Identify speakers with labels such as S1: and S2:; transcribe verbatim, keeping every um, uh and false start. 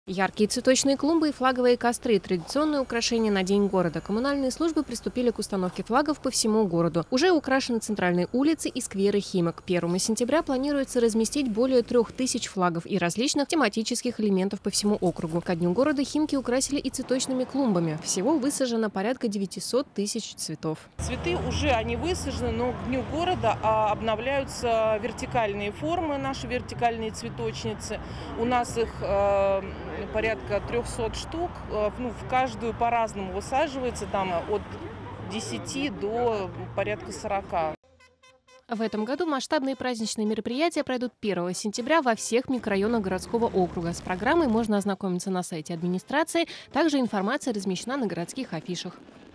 S1: Яркие цветочные клумбы и флаговые костры – традиционные украшения на День города. Коммунальные службы приступили к установке флагов по всему городу. Уже украшены центральные улицы и скверы Химок. К первому сентября планируется разместить более трех тысяч флагов и различных тематических элементов по всему округу. Ко дню города Химки украсили и цветочными клумбами. Всего высажено порядка девятисот тысяч цветов.
S2: Цветы уже они высажены, но к дню города а, обновляются вертикальные формы, наши вертикальные цветочницы. У нас их э, порядка трёхсот штук. Э, ну, в каждую по-разному высаживается, там от десяти до порядка сорока.
S1: В этом году масштабные праздничные мероприятия пройдут первого сентября во всех микрорайонах городского округа. С программой можно ознакомиться на сайте администрации. Также информация размещена на городских афишах.